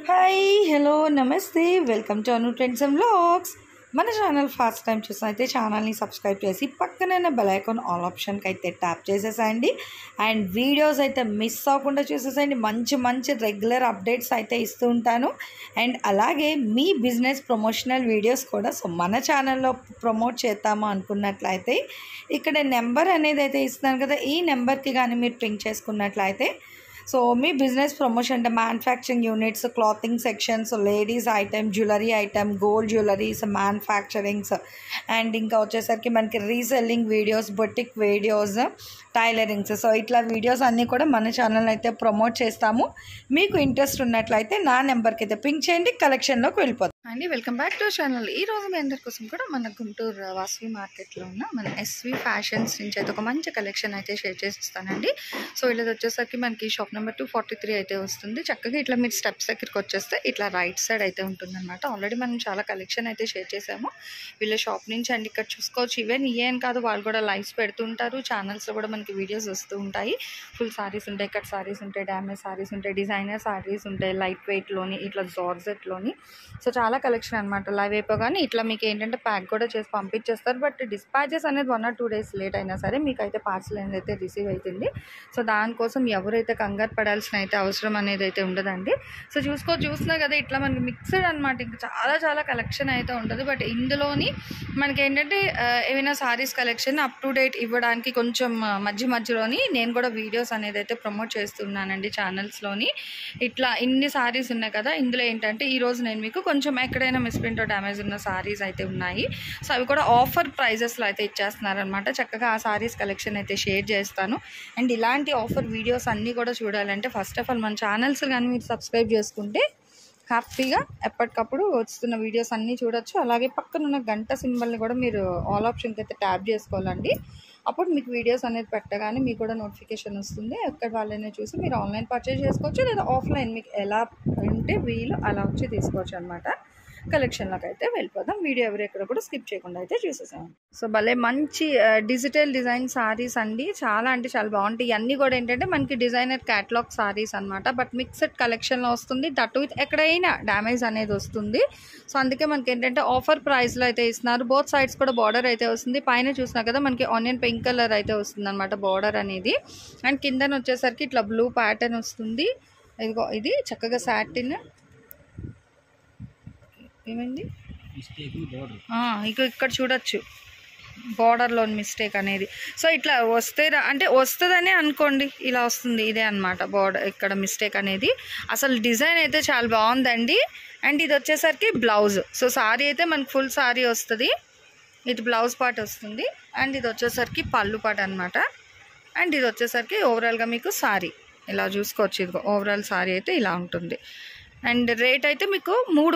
Hi hello నమస్తే welcome to Anu trends and vlogs. మన channel first time చూసినైతే ఛానల్ని సబ్స్క్రైబ్ చేసి పక్కనే బెల్ ఐకాన్ ఆల్ ఆప్షన్కి అయితే ట్యాప్ చేసేసేయండి. అండ్ వీడియోస్ అయితే మిస్ అవ్వకుండా చూసేసేయండి. మంచి మంచి రెగ్యులర్ అప్డేట్స్ అయితే ఇస్తూ ఉంటాను. అండ్ అలాగే మీ బిజినెస్ ప్రమోషనల్ వీడియోస్ కూడా మన ఛానల్లో ప్రమోట్ చేద్దాము అనుకున్నట్లయితే ఇక్కడ నెంబర్ అనేది అయితే ఇస్తున్నాను కదా, ఈ నెంబర్కి కానీ మీరు పింక్ చేసుకున్నట్లయితే మీ బిజినెస్ ప్రమోషన్ అంటే manufacturing units, clothing sections, ladies item, jewellery item, gold jewelleries, manufacturings and ఇంకా వచ్చేసరికి మనకి reselling videos, boutique videos, tailorings. ఇట్లా వీడియోస్ అన్నీ కూడా మన ఛానల్ అయితే ప్రమోట్ చేస్తాము. మీకు ఇంట్రెస్ట్ ఉన్నట్లయితే నా నెంబర్కి అయితే పింక్ చేయండి, కలెక్షన్లోకి వెళ్ళిపోతాం అండి. Welcome back to channel. ఈరోజు మీ అందరి కోసం కూడా మన గుంటూరు వాసవి మార్కెట్లో ఉన్న మన ఎస్వి ఫ్యాషన్స్ నుంచి అయితే ఒక మంచి కలెక్షన్ అయితే షేర్ చేసిస్తానండి. ఇలా వచ్చేసరికి మనకి షాప్ నెంబర్ 243 అయితే వస్తుంది. చక్కగా ఇట్లా మీరు స్టెప్స్ దగ్గరికి వచ్చేస్తే ఇట్లా రైట్ సైడ్ అయితే ఉంటుందన్నమాట. ఆల్రెడీ మనం చాలా కలెక్షన్ అయితే షేర్ చేసాము వీళ్ళ షాప్ నుంచి. అండ్ ఇక్కడ చూసుకోవచ్చు, ఈవెన్ ఏం కాదు వాళ్ళు కూడా లైవ్స్ పెడుతుంటారు. ఛానల్స్లో కూడా మనకి వీడియోస్ వస్తూ ఉంటాయి. ఫుల్ సారీస్ ఉంటాయి, కట్ సారీస్ ఉంటాయి, డ్యామేజ్ సారీస్ ఉంటాయి, డిజైనర్ సారీస్ ఉంటాయి, లైట్ వెయిట్లోని, ఇట్లా జార్జెట్లోని. చాలా కలెక్షన్ అనమాట. లైవ్ అయిపోగానే ఇట్లా మీకు ఏంటంటే ప్యాక్ కూడా చేసి పంపించేస్తారు. బట్ డిస్పాచెస్ అనేది 1 or 2 days లేట్ అయినా సరే మీకు అయితే పార్సల్ అనేది అయితే రిసీవ్ అవుతుంది. దానికోసం ఎవరైతే కంగారు పడాల్సిన అయితే అవసరం అనేది అయితే ఉండదండి. చూస్తున్నా కదా, ఇట్లా మనకి మిక్స్డ్ అనమాట. ఇంకా చాలా కలెక్షన్ అయితే ఉంటుంది. బట్ ఇందులోని మనకి ఏంటంటే ఏమైనా saris collection up to date ఇవ్వడానికి కొంచెం మధ్యలోని నేను కూడా వీడియోస్ అనేది అయితే ప్రమోట్ చేస్తున్నానండి ఛానల్స్లోని. ఇట్లా ఇన్ని సారీస్ ఉన్నాయి కదా, ఇందులో ఏంటంటే ఈరోజు నేను మీకు కొంచెం ఎక్కడైనా మిస్ప్రింట్ డ్యామేజ్ ఉన్న సారీస్ అయితే ఉన్నాయి. అవి కూడా ఆఫర్ ప్రైజెస్లో అయితే ఇచ్చేస్తున్నారనమాట. చక్కగా ఆ సారీస్ కలెక్షన్ అయితే షేర్ చేస్తాను. అండ్ ఇలాంటి ఆఫర్ వీడియోస్ అన్నీ కూడా చూడాలంటే ఫస్ట్ ఆఫ్ ఆల్ మన ఛానల్స్ కానీ మీరు సబ్స్క్రైబ్ చేసుకుంటే హ్యాపీగా ఎప్పటికప్పుడు వస్తున్న వీడియోస్ అన్నీ చూడొచ్చు. అలాగే పక్కన ఉన్న గంట సింబల్ని కూడా మీరు ఆల్ ఆప్షన్కి అయితే ట్యాప్ చేసుకోవాలండి. అప్పుడు మీకు వీడియోస్ అనేది పెట్టగానే మీకు కూడా నోటిఫికేషన్ వస్తుంది. ఎక్కడ వాళ్ళైనా చూసి మీరు ఆన్లైన్ పర్చేజ్ చేసుకోవచ్చు, లేదా ఆఫ్లైన్ మీకు ఎలా ఉంటే వీలు అలా వచ్చి తీసుకోవచ్చు అనమాట. కలెక్షన్లోకి అయితే వెళ్ళిపోదాం. వీడియో ఎక్కడ కూడా స్కిప్ చేయకుండా అయితే చూసేసాం. భలే మంచి డిజిటల్ డిజైన్ సారీస్ అండి. చాలా అంటే చాలా బాగుంటాయి. ఇవన్నీ కూడా ఏంటంటే మనకి డిజైనర్ క్యాటలాగ్ సారీస్ అనమాట. బట్ మిక్స్డ్ కలెక్షన్లో వస్తుంది. దట్ విత్ ఎక్కడైనా డ్యామేజ్ అనేది వస్తుంది. అందుకే మనకి ఏంటంటే ఆఫర్ ప్రైస్లో అయితే ఇస్తున్నారు. బోత్ సైడ్స్ కూడా బార్డర్ అయితే వస్తుంది. పైన చూసినా కదా మనకి ఆనియన్ పింక్ కలర్ అయితే వస్తుంది అనమాట బార్డర్ అనేది. అండ్ కిందన వచ్చేసరికి ఇట్లా బ్లూ ప్యాటర్న్ వస్తుంది. ఇదిగో ఇది చక్కగా సాటిన్. ఏమైంది ఇక్కడ చూడొచ్చు బార్డర్లోని మిస్టేక్ అనేది. ఇట్లా వస్తే అంటే వస్తుందనే అనుకోండి, ఇలా వస్తుంది. ఇదే అనమాట బార్డర్ ఇక్కడ మిస్టేక్ అనేది. అసలు డిజైన్ అయితే చాలా బాగుందండి. అండ్ ఇది వచ్చేసరికి బ్లౌజ్. సారీ అయితే మనకు ఫుల్ సారీ వస్తుంది. ఇది బ్లౌజ్ పార్ట్ వస్తుంది. అండ్ ఇది వచ్చేసరికి పళ్ళు పార్ట్ అనమాట. అండ్ ఇది వచ్చేసరికి ఓవరాల్గా మీకు సారీ ఇలా చూసుకోవచ్చు. ఇదిగో ఓవరాల్ సారీ అయితే ఇలా ఉంటుంది. అండ్ రేట్ అయితే మీకు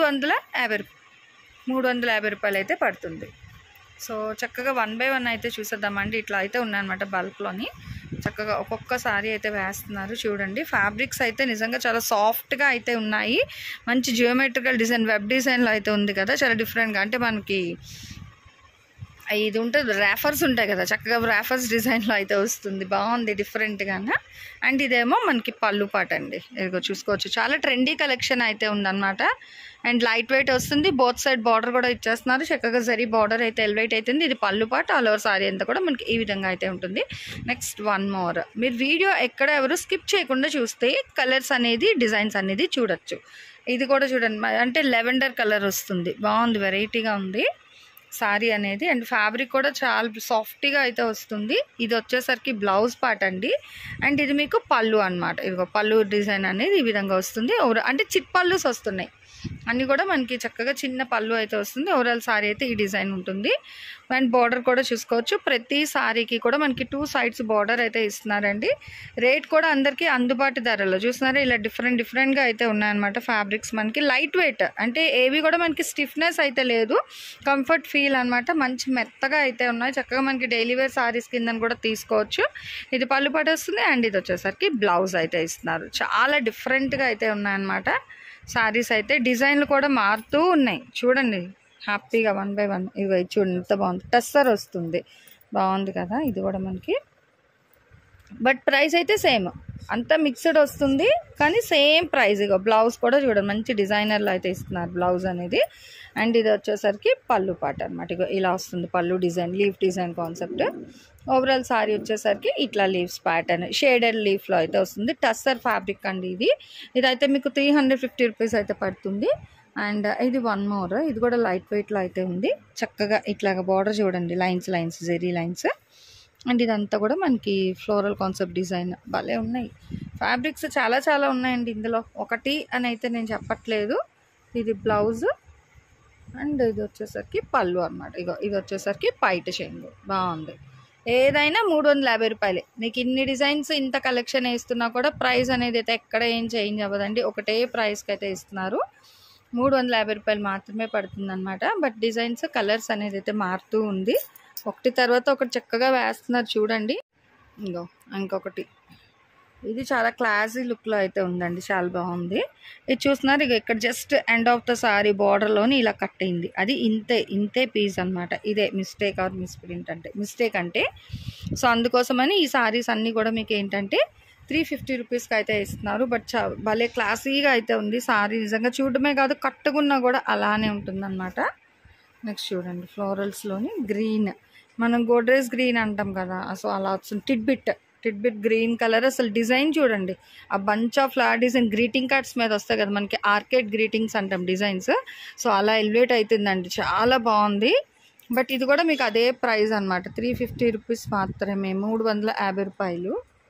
350 రూపాయలు అయితే పడుతుంది. చక్కగా 1 by 1 అయితే చూసేద్దామండి. ఇట్లా అయితే ఉన్నాయన్నమాట బల్క్లోని. చక్కగా ఒక్కొక్క సారీ అయితే వేస్తున్నారు. చూడండి, ఫ్యాబ్రిక్స్ అయితే నిజంగా చాలా సాఫ్ట్గా అయితే ఉన్నాయి. మంచి జియోమెట్రికల్ డిజైన్, వెబ్ డిజైన్లో అయితే ఉంది కదా, చాలా డిఫరెంట్గా. అంటే మనకి ఇది ఉంటుంది, ర్యాఫర్స్ ఉంటాయి కదా, చక్కగా ర్యాఫర్స్ డిజైన్లో అయితే వస్తుంది. బాగుంది డిఫరెంట్గానే. అండ్ ఇదేమో మనకి పళ్ళు పాట అండి. ఇదిగో చూసుకోవచ్చు, చాలా ట్రెండీ కలెక్షన్ అయితే ఉందన్నమాట. అండ్ లైట్ వెయిట్ వస్తుంది. బోత్ సైడ్ బార్డర్ కూడా ఇచ్చేస్తున్నారు. చక్కగా జరీ బార్డర్ అయితే ఎలివేట్ అవుతుంది. ఇది పళ్ళు పాట. ఆల్ ఓవర్ సారీ అంతా కూడా మనకి ఈ విధంగా అయితే ఉంటుంది. Next one more. మీరు వీడియో ఎవరు స్కిప్ చేయకుండా చూస్తే కలర్స్ అనేది, డిజైన్స్ అనేది చూడొచ్చు. ఇది కూడా చూడండి, అంటే లెవెండర్ కలర్ వస్తుంది. బాగుంది, వెరైటీగా ఉంది సారీ అనేది. అండ్ ఫ్యాబ్రిక్ కూడా చాలా సాఫ్ట్గా అయితే వస్తుంది. ఇది వచ్చేసరికి బ్లౌజ్ పార్ట్ అండి. అండ్ ఇది మీకు పళ్ళు అనమాట. ఇదిగో పళ్ళు డిజైన్ అనేది ఈ విధంగా వస్తుంది. అంటే చిట్ పళ్ళుస్ వస్తున్నాయి అన్నీ కూడా మనకి. చక్కగా చిన్న పళ్ళు అయితే వస్తుంది. ఓవరాల్ సారీ అయితే ఈ డిజైన్ ఉంటుంది. అండ్ బార్డర్ కూడా చూసుకోవచ్చు. ప్రతి సారీకి కూడా మనకి 2 sides బార్డర్ అయితే ఇస్తున్నారండి. రేట్ కూడా అందరికీ అందుబాటు ధరలో చూస్తున్నారా, ఇలా డిఫరెంట్గా అయితే ఉన్నాయన్నమాట. ఫ్యాబ్రిక్స్ మనకి లైట్ వెయిట్, అంటే ఏవి కూడా మనకి స్టిఫ్నెస్ అయితే లేదు. కంఫర్ట్ ఫీల్ అనమాట. మంచి మెత్తగా అయితే ఉన్నాయి. చక్కగా మనకి డైలీ వేర్ సారీస్ కింద కూడా తీసుకోవచ్చు. ఇది పళ్ళు పాట వస్తుంది. అండ్ ఇది వచ్చేసరికి బ్లౌజ్ అయితే ఇస్తున్నారు. చాలా డిఫరెంట్గా అయితే ఉన్నాయన్నమాట సారీస్ అయితే. డిజైన్లు కూడా మారుతూ ఉన్నాయి. చూడండి హ్యాపీగా 1 by 1. ఇవి చూడండి ఎంత బాగుంది. టస్సర్ వస్తుంది, బాగుంది కదా. ఇది కూడా మనకి బట్ ప్రైస్ అయితే సేమ్, అంతా మిక్స్డ్ వస్తుంది కానీ సేమ్ ప్రైస్. ఇక బ్లౌజ్ కూడా చూడండి మంచి డిజైనర్లో అయితే ఇస్తున్నారు బ్లౌజ్ అనేది. అండ్ ఇది వచ్చేసరికి పళ్ళు పాట అనమాట. ఇక ఇలా వస్తుంది pallu design, leaf design concept. Overall sari వచ్చేసరికి ఇట్లా లీవ్స్ ప్యాటర్న్ షేడెడ్ లీఫ్లో అయితే వస్తుంది. టస్సర్ ఫ్యాబ్రిక్ అండి ఇది. ఇదైతే మీకు 350 రూపీస్ అయితే పడుతుంది. అండ్ ఇది వన్ మోర్, ఇది కూడా లైట్ వెయిట్లో అయితే ఉంది. చక్కగా ఇట్లాగా బార్డర్ చూడండి, లైన్స్ జెరీ లైన్స్. అండ్ ఇదంతా కూడా మనకి ఫ్లోరల్ కాన్సెప్ట్ డిజైన్. భలే ఉన్నాయి ఫ్యాబ్రిక్స్, చాలా ఉన్నాయండి ఇందులో. ఒకటి అని అయితే నేను చెప్పట్లేదు. ఇది బ్లౌజ్ అండ్ ఇది వచ్చేసరికి పళ్ళు అనమాట. ఇది వచ్చేసరికి పైట చెంగు. బాగుంది. ఏదైనా 350 రూపాయలే. మీకు ఇన్ని డిజైన్స్ ఇంత కలెక్షన్ వేస్తున్నా కూడా ప్రైస్ అనేది అయితే ఎక్కడ ఏం చేంజ్ అవ్వదండి. ఒకటే ప్రైస్కి అయితే ఇస్తున్నారు. 350 రూపాయలు మాత్రమే పడుతుంది అనమాట. బట్ డిజైన్స్ కలర్స్ అనేది అయితే మారుతూ ఉంది. ఒకటి తర్వాత ఒకటి చక్కగా వేస్తున్నారు చూడండి. ఇంకొకటి ఇది చాలా క్లాసీ లుక్లో అయితే ఉందండి, చాలా బాగుంది. ఇది చూస్తున్నారు ఇక ఇక్కడ just end of the sari బార్డర్లోని ఇలా కట్ అయింది. అది ఇంతే పీస్ అనమాట. ఇదే మిస్టేక్ ఆర్ మిస్టేక్ అంటే సో అందుకోసమని ఈ సారీస్ అన్నీ కూడా మీకు ఏంటంటే 350 రూపీస్కి అయితే ఇస్తున్నారు. బట్ భలే క్లాసీగా అయితే ఉంది సారీ. నిజంగా చూడటమే కాదు, కట్టుకున్నా కూడా అలానే ఉంటుందన్నమాట. నెక్స్ట్ చూడండి ఫ్లోరల్స్లోని గ్రీన్, మనం గోడ్రేజ్ గ్రీన్ అంటాం కదా, సో అలా వస్తుంది. Tidbit green colour. అసలు డిజైన్ చూడండి, ఆ bunch of flower design greeting cards మీద వస్తాయి కదా మనకి, ఆర్కేడ్ గ్రీటింగ్స్ అంటాం డిజైన్స్. సో అలా ఎలివేట్ అవుతుందండి, చాలా బాగుంది. బట్ ఇది కూడా మీకు అదే ప్రైస్ అనమాట, 350 రూపీస్ మాత్రమే, 350 రూపాయలు.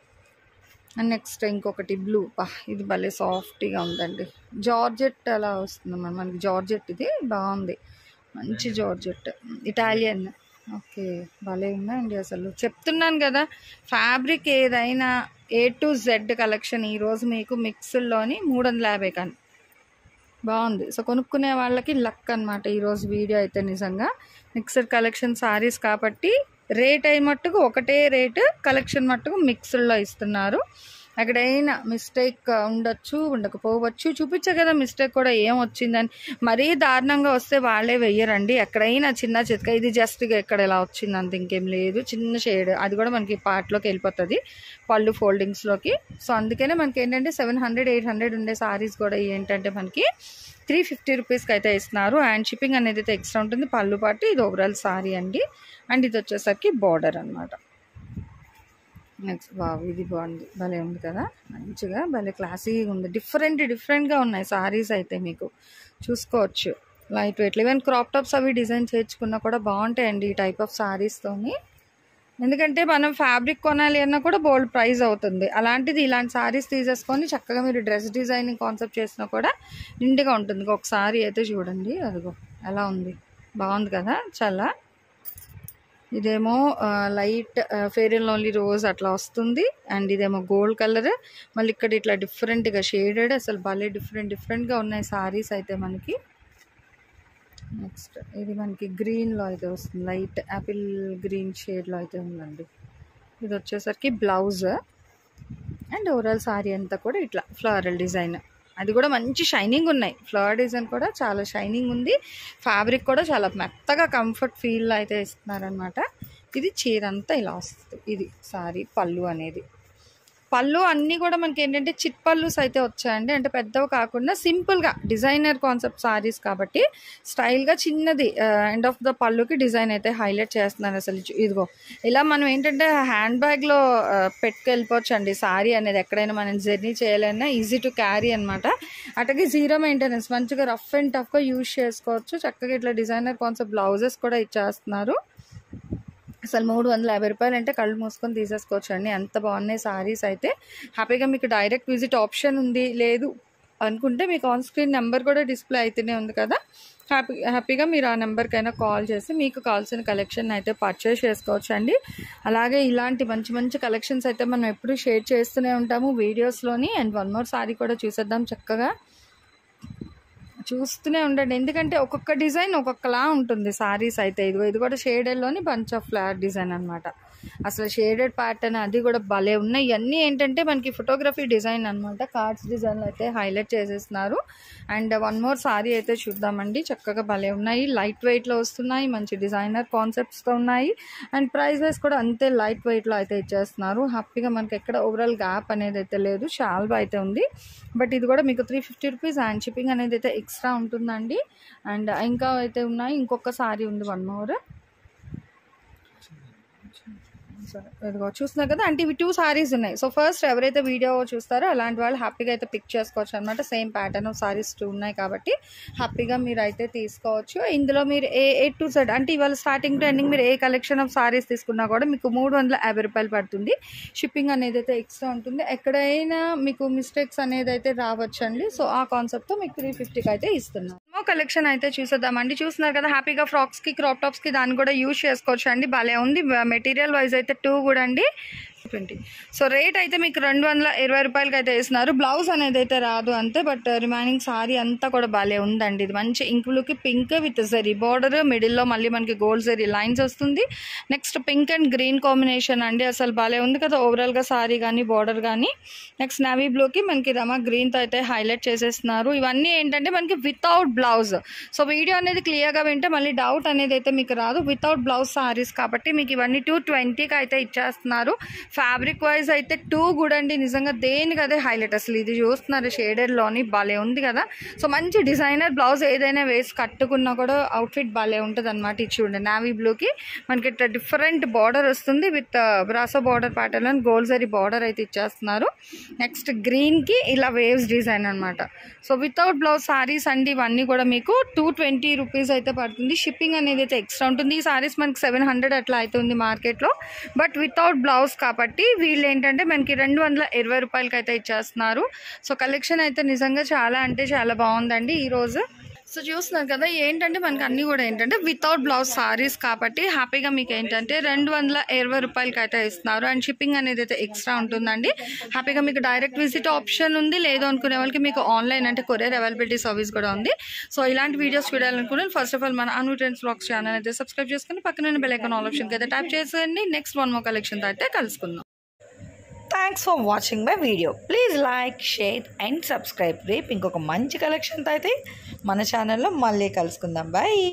అండ్ నెక్స్ట్ ఇంకొకటి బ్లూ. ఇది భలే సాఫ్ట్గా ఉందండి, జార్జెట్ అలా వస్తుంది మనకి. జార్జెట్ ఇది బాగుంది, మంచి జార్జెట్ ఇటాలియన్. ఓకే భలే ఉన్నాయండి. అసలు చెప్తున్నాను కదా, ఫ్యాబ్రిక్ ఏదైనా A to Z కలెక్షన్ ఈరోజు మీకు మిక్స్డ్లోని 350 కానీ బాగుంది. సో కొనుక్కునే వాళ్ళకి లక్ అనమాట ఈరోజు వీడియో అయితే. నిజంగా మిక్స్డ్ కలెక్షన్ సారీస్ కాబట్టి రేట్ అయి మట్టుకు ఒకటే రేటు, కలెక్షన్ మట్టుకు మిక్స్డ్లో ఇస్తున్నారు. ఎక్కడైనా మిస్టేక్ ఉండొచ్చు, ఉండకపోవచ్చు. చూపించే కదా మిస్టేక్ కూడా ఏం వచ్చిందని. మరీ దారుణంగా వస్తే వాళ్ళే వెయ్యరండి. ఎక్కడైనా చిన్న చితక, ఇది జస్ట్గా ఎక్కడ ఎలా వచ్చింది అంత, ఇంకేం లేదు. చిన్న షేడ్, అది కూడా మనకి పార్ట్లోకి వెళ్ళిపోతుంది, పళ్ళు ఫోల్డింగ్స్లోకి. సో అందుకనే మనకి ఏంటంటే 700, 800 ఉండే సారీస్ కూడా ఏంటంటే మనకి 350 రూపీస్కి అయితే ఇస్తున్నారు. అండ్ షిప్పింగ్ అనేది అయితే ఎక్స్ట్రా ఉంటుంది. పళ్ళు పాటు ఇది ఓవరాల్ సారీ అండి. అండ్ ఇది వచ్చేసరికి బార్డర్ అనమాట. నెక్స్ట్ ఇది బాగుంది, భలే ఉంది కదా, మంచిగా భలే క్లాసీగా ఉంది. డిఫరెంట్గా ఉన్నాయి సారీస్ అయితే, మీకు చూసుకోవచ్చు. లైట్ వెయిట్లు, ఈవెన్ క్రాప్ టాప్స్ అవి డిజైన్ చేయించుకున్నా కూడా బాగుంటాయండి ఈ టైప్ ఆఫ్ సారీస్తోని. ఎందుకంటే మనం ఫ్యాబ్రిక్ కొనాలి అన్నా కూడా బోల్డ్ ప్రైస్ అవుతుంది. అలాంటిది ఇలాంటి సారీస్ తీసేసుకొని చక్కగా మీరు డ్రెస్ డిజైనింగ్ కాన్సెప్ట్ చేసినా కూడా నిండుగా ఉంటుంది. ఒకసారి అయితే చూడండి, అదిగో ఎలా ఉంది, బాగుంది కదా చాలా. ఇదేమో light fair and lovely rose అట్లా వస్తుంది. అండ్ ఇదేమో గోల్డ్ కలర్, మళ్ళీ ఇక్కడ ఇట్లా డిఫరెంట్గా షేడెడ్. అసలు భలే డిఫరెంట్గా ఉన్నాయి సారీస్ అయితే మనకి. నెక్స్ట్ ఇది మనకి గ్రీన్లో అయితే వస్తుంది, లైట్ యాపిల్ గ్రీన్ షేడ్లో అయితే ఉందండి. ఇది వచ్చేసరికి బ్లౌజ్. అండ్ ఓవరాల్ సారీ అంతా కూడా ఇట్లా ఫ్లవరల్ డిజైన్, అది కూడా మంచి షైనింగ్ ఉన్నాయి. ఫ్లవర్ డిజైన్ కూడా చాలా షైనింగ్ ఉంది. ఫ్యాబ్రిక్ కూడా చాలా మెత్తగా కంఫర్ట్ ఫీల్ అయితే ఇస్తున్నారనమాట. ఇది చీర అంతా ఇలా వస్తుంది. ఇది సారీ పళ్ళు అనేది. పళ్ళు అన్నీ కూడా మనకి ఏంటంటే చిట్ పళ్ళుస్ అయితే వచ్చాయండి. అంటే పెద్దవి కాకుండా సింపుల్గా డిజైనర్ కాన్సెప్ట్ సారీస్ కాబట్టి స్టైల్గా చిన్నది ఎండ్ ఆఫ్ ద పళ్ళుకి డిజైన్ అయితే హైలైట్ చేస్తున్నారు. అసలు ఇదిగో ఇలా మనం ఏంటంటే హ్యాండ్ బ్యాగ్లో పెట్టుకెళ్ళిపోవచ్చు అండి సారీ అనేది. ఎక్కడైనా మనం జర్నీ చేయాలన్నా ఈజీ టు క్యారీ అనమాట. అట్లాగే జీరో మెయింటెనెన్స్, మంచిగా రఫ్ అండ్ టఫ్గా యూజ్ చేసుకోవచ్చు. చక్కగా ఇట్లా డిజైనర్ కాన్సెప్ట్ బ్లౌజెస్ కూడా ఇచ్చేస్తున్నారు. అసలు 350 రూపాయలు అంటే కళ్ళు మూసుకొని తీసేసుకోవచ్చు అండి, అంత బాగున్నాయి సారీస్ అయితే. హ్యాపీగా మీకు డైరెక్ట్ విజిట్ ఆప్షన్ ఉంది, లేదు అనుకుంటే మీకు ఆన్ స్క్రీన్ నెంబర్ కూడా డిస్ప్లే అయితేనే ఉంది కదా, హ్యాపీగా మీరు ఆ నెంబర్కైనా కాల్ చేసి మీకు కావాల్సిన కలెక్షన్ అయితే పర్చేస్ చేసుకోవచ్చు అండి. అలాగే ఇలాంటి మంచి కలెక్షన్స్ అయితే మనం ఎప్పుడు షేర్ చేస్తూనే ఉంటాము వీడియోస్లోని. అండ్ వన్ మోర్ సారీ కూడా చూసేద్దాం, చక్కగా చూస్తూనే ఉండండి. ఎందుకంటే ఒక్కొక్క డిజైన్ ఒక్కొక్కలా ఉంటుంది సారీస్ అయితే. ఇది కూడా షేడెడ్లోని బంచ్ ఆఫ్ ఫ్లవర్ డిజైన్ అనమాట. అసలు షేడెడ్ ప్యాటర్న్ అది కూడా భలే ఉన్నాయి. ఇవన్నీ ఏంటంటే మనకి ఫోటోగ్రఫీ డిజైన్ అనమాట, కార్డ్స్ డిజైన్ అయితే హైలైట్ చేసేస్తున్నారు. అండ్ వన్ మోర్ సారీ అయితే చూద్దామండి. చక్కగా భలే ఉన్నాయి, లైట్ వెయిట్లో వస్తున్నాయి, మంచి డిజైనర్ కాన్సెప్ట్స్తో ఉన్నాయి. అండ్ ప్రైస్ వైజ్ కూడా అంతే లైట్ వెయిట్లో అయితే ఇచ్చేస్తున్నారు. హ్యాపీగా మనకి ఎక్కడ ఓవరాల్ గ్యాప్ అనేది అయితే లేదు, షాల్వా అయితే ఉంది. బట్ ఇది కూడా మీకు 350 రూపీస్ అండ్ షిప్పింగ్ అనేది అయితే ఎక్స్ట్రా ఉంటుందండి. అండ్ ఇంకా అయితే ఉన్నాయి, ఇంకొక సారీ ఉంది వన్ మోర్. సరే ఇదిగో చూస్తున్నారు కదా, అంటే ఇవి 2 సారీస్ ఉన్నాయి. సో ఫస్ట్ ఎవరైతే వీడియో చూస్తారో అలాంటి వాళ్ళు హ్యాపీగా అయితే పిక్ చేసుకోవచ్చు అనమాట. సేమ్ ప్యాటర్న్ ఆఫ్ సారీస్ 2 ఉన్నాయి కాబట్టి హ్యాపీగా మీరు అయితే తీసుకోవచ్చు. ఇందులో మీరు ఏ టు జెడ్ అంటే ఇవాళ స్టార్టింగ్ టు ఎండింగ్ మీరు ఏ కలెక్షన్ ఆఫ్ సారీస్ తీసుకున్నా కూడా మీకు 350 రూపాయలు పడుతుంది. షిప్పింగ్ అనేది అయితే ఎక్స్ట్రా ఉంటుంది. ఎక్కడైనా మీకు మిస్టేక్స్ అనేది అయితే రావచ్చండి. సో ఆ కాన్సెప్ట్తో మీకు 350కి అయితే ఇస్తున్నాం. కలెక్షన్ అయితే చూసేద్దామండి. చూస్తున్నారు కదా, హ్యాపీగా ఫ్రాక్స్కి క్రాప్ టాప్స్కి దాన్ని కూడా యూజ్ చేసుకోవచ్చు అండి. భలే ఉంది. మెటీరియల్ వైజ్ అయితే 2 కూడా అండి 20. సో రేట్ అయితే మీకు 220 రూపాయలకి అయితే ఇస్తున్నారు. బ్లౌజ్ అనేది అయితే రాదు అంతే, బట్ రిమైనింగ్ సారీ అంతా కూడా భలే ఉందండి. ఇది మంచి ఇంక్ బ్లూకి పింక్ విత్ జరీ బార్డర్, మిడిల్లో మళ్ళీ మనకి గోల్డ్ జరీ లైన్స్ వస్తుంది. Next pink and green combination అండి, అసలు భలే ఉంది కదా ఓవరాల్గా సారీ కానీ బార్డర్ కానీ. నెక్స్ట్ నావీ బ్లూకి మనకి రమా గ్రీన్తో అయితే హైలైట్ చేసేస్తున్నారు. ఇవన్నీ ఏంటంటే మనకి వితౌట్ బ్లౌజ్. సో వీడియో అనేది క్లియర్గా వింటే మళ్ళీ డౌట్ అనేది అయితే మీకు రాదు. వితౌట్ బ్లౌజ్ సారీస్ కాబట్టి మీకు ఇవన్నీ 220కి అయితే ఇచ్చేస్తున్నారు. ఫ్యాబ్రిక్ వైజ్ అయితే 2 కూడా అండి, నిజంగా దేనికి అదే హైలైట్. అసలు ఇది చూస్తున్నారు షేడెడ్లోని భలే ఉంది కదా. సో మంచి డిజైనర్ బ్లౌజ్ ఏదైనా వేసి కట్టుకున్నా కూడా అవుట్ఫిట్ భలే ఉంటుంది అనమాట. ఇది చూడండి, నావీ బ్లూకి మనకి ఇట్లా డిఫరెంట్ బార్డర్ వస్తుంది with brasso border pattern and gold zari border అయితే ఇచ్చేస్తున్నారు. నెక్స్ట్ గ్రీన్కి ఇలా వేవ్స్ డిజైన్ అనమాట. సో వితౌట్ బ్లౌజ్ సారీస్ అండి ఇవన్నీ కూడా మీకు 220 రూపీస్ అయితే పడుతుంది. షిప్పింగ్ అనేది అయితే ఎక్స్ట్రా ఉంటుంది. ఈ సారీస్ మనకి 700 అట్లా అయితే ఉంది మార్కెట్లో, బట్ వితౌట్ బ్లౌజ్ కాబట్టి వీళ్ళు ఏంటంటే మనకి 220 రూపాయలకి అయితే ఇచ్చేస్తున్నారు. సో కలెక్షన్ అయితే నిజంగా చాలా అంటే చాలా బాగుందండి ఈరోజు. సో చూస్తున్నారు కదా, ఏంటంటే మనకి అన్నీ కూడా ఏంటంటే వితౌట్ బ్లౌజ్ సారీస్ కాబట్టి హ్యాపీగా మీకు ఏంటంటే 220 రూపాయలకి అయితే ఇస్తున్నారు. అండ్ షిప్పింగ్ అనేది అయితే ఎక్స్ట్రా ఉంటుందండి. హ్యాపీగా మీకు డైరెక్ట్ విజిట్ ఆప్షన్ ఉంది, లేదు అనుకునే వాళ్ళకి మీకు ఆన్లైన్ అంటే కొరియర్ అవైలబిలిటీ సర్వీస్ కూడా ఉంది. సో ఇలాంటి వీడియోస్ చూడాలనుకున్నాను ఫస్ట్ ఆఫ్ ఆల్ మన అను ట్రెండ్స్ వ్లాగ్స్ ఛానల్ అయితే సబ్స్క్రైబ్ చేసుకుని పక్కన బెల్ ఐకాన్ ఆల్ ఆప్షన్కి అయితే ట్యాప్ చేసేయండి. నెక్స్ట్ వన్ మోర్ కలెక్షన్తో అయితే కలుసుకుందాం. Thanks for watching my video. Please like, share and subscribe. రేపు ఇంకొక మంచి కలెక్షన్తో అయితే మన ఛానల్లో మళ్ళీ కలుసుకుందాం. బాయ్.